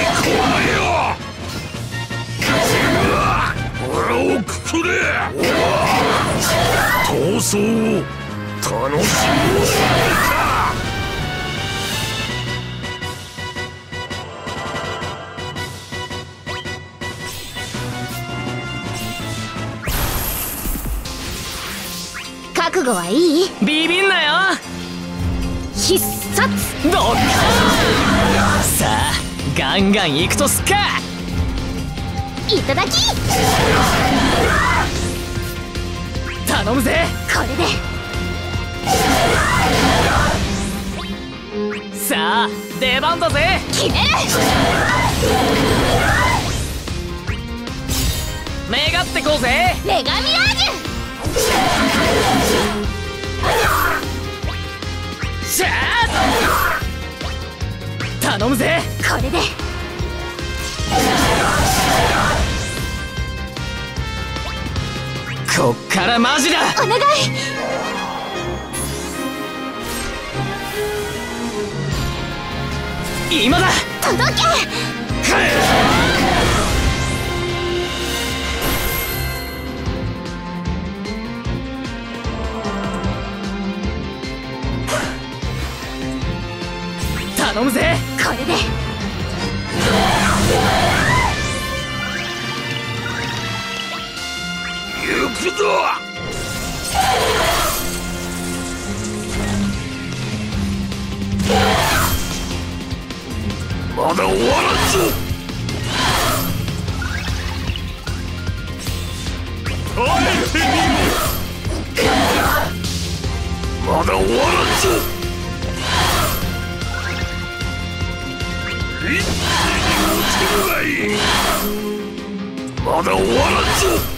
腹をくくれ。闘争を楽しもうじゃないか。 覚悟はいい？ ビビんなよ。 必殺ドッカーン。さあガンガン行くとすっか。 いただき。 頼むぜ。 これでさあ出番だぜ。 決める。 願ってこうぜ。 レガミラージュ。 シャー。頼むぜ。 これでこっからマジだ。 お願い。 今だ。 届け。 頼むぜ。 これで行くぞ。まだ終わらんぞ。耐えてみろ。まだ終わらんぞ。一気に落ちるがいい。まだ終わらんぞ。